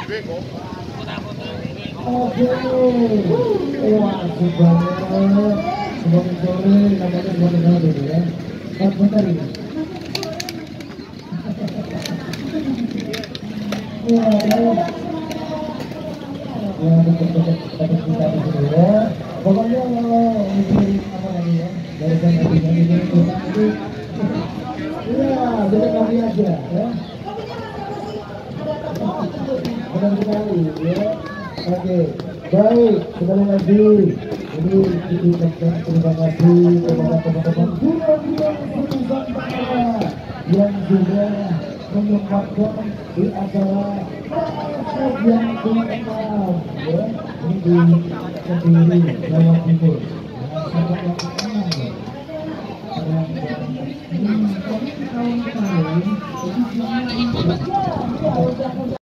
Oke, wah asik banget. Semakin sore namanya semakin sore ya. Bentar ini. Ya, betul-betul kita di sini ya. Pokoknya kalau mikirin apa lagi ya, dari sana ini nanti, iya, jadi kami aja ya. Benar sekali ya. Oke, baik, sekali lagi ini kita ucapkan terima kasih kepada teman-teman yang sudah menyempatkan di acara yang ke-6 ya, ini di Kediri, Jawa Timur. Sangat yang ke-6 ya. Ini tahun-tahun